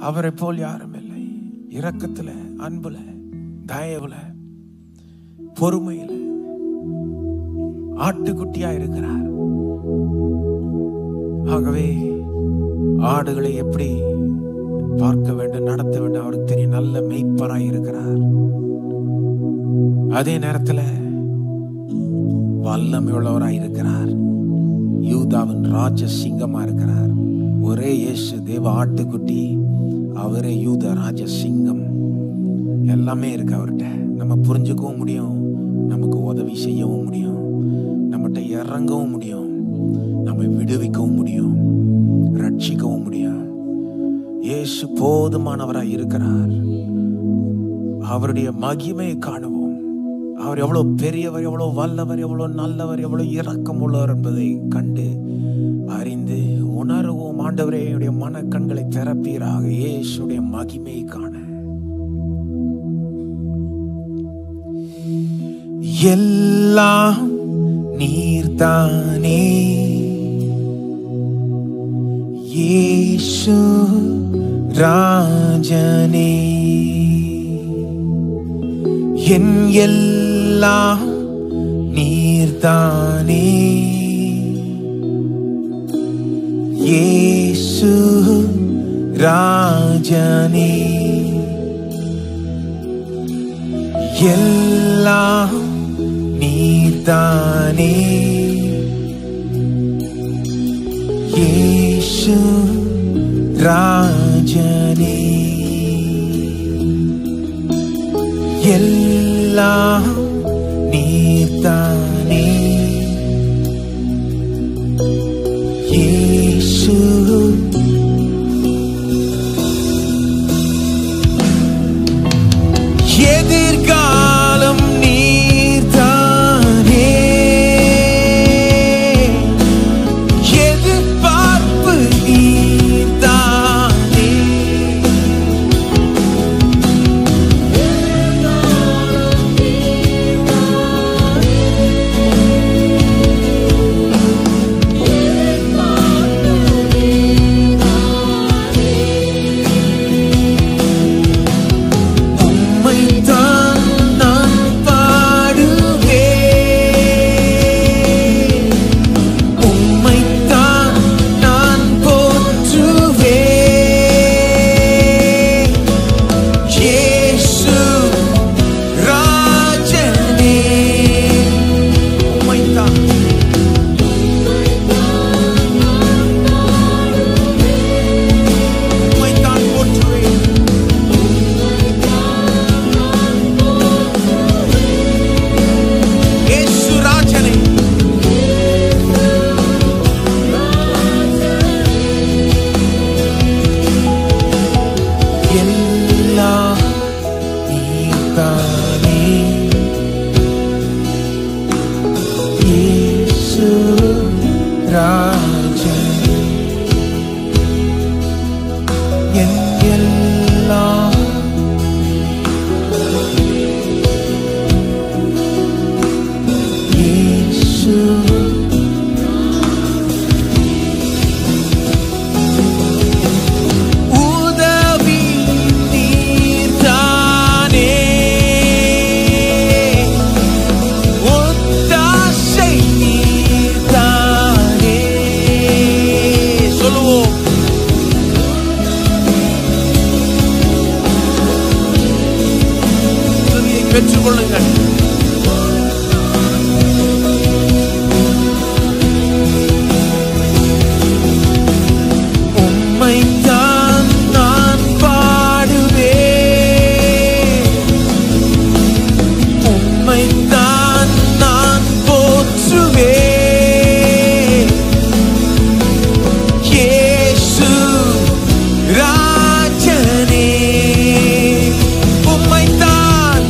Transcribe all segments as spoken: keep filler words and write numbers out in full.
அவரை போல் யாரும் இல்லை. இரக்கத்துல, அன்புல, தயவுல, பொறுமையில ஆட்டுக்குட்டியா இருக்கிறார். ஆகவே ஆடுகளை எப்படி பார்க்க வேண்டும், நடத்த வேண்டும் அவருக்கு தெரியும். நல்ல மெய்ப்பராய் இருக்கிறார். அதே நேரத்தில் வல்லமை உள்ளவராய் இருக்கிறார். யூதாவின் ராஜ சிங்கமா இருக்கிறார். ஒரே இயேசு தேவ ஆட்டுக்குட்டி, அவரே யூத ராஜ சிங்கம். எல்லாமே இருக்கு அவர்கிட்ட. நம்ம புரிஞ்சுக்கவும் முடியும், நமக்கு உதவி செய்யவும் முடியும், நம்மகிட்ட இறங்கவும் முடியும், நம்மை விடுவிக்கவும் முடியும், ரட்சிக்கவும் முடியும். இயேசு போதுமானவராய் இருக்கிறார். அவருடைய மகிமையை காணுவோம். அவர் எவ்வளவு பெரியவர், எவ்வளவு வல்லவர், எவ்வளவு நல்லவர், எவ்வளவு இரக்கம் உள்ளவர் என்பதை கண்டு அறிந்து உணர்வோம். ஆண்டவரே, என்னுடைய மனக்கண்களை திறப்பீராக. இயேசுடைய மகிமையை காண எல்லாம் நீர்தானே இயேசு ராஜனே. என் எல்லாம் நீர்தானே இயேசு ராஜனே. எல்லாம் நீர்தானே இயேசு ராஜனே. எல்லாம் நீர்தானே இயேசு. எதிர்காலம் நீர்தானே, எதிர்பார்ப்பு நீர்தானே. பெற்றுக்கொள்ளுங்கள். உம்மைத்தான் நான் பாடுவேன், உம்மைத்தான் நான் போற்றுவேன். இயேசு ராஜனே, உம்மைத்தான்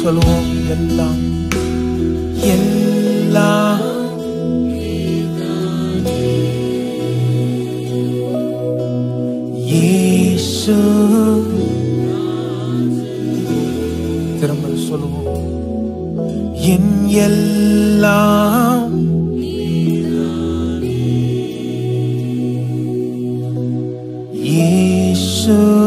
சொல்லுவோம். எல்லாம் எல்லாம் இயேசு. திரும்ப சொல்லுவோம். என் எல்லாம் இயேசு.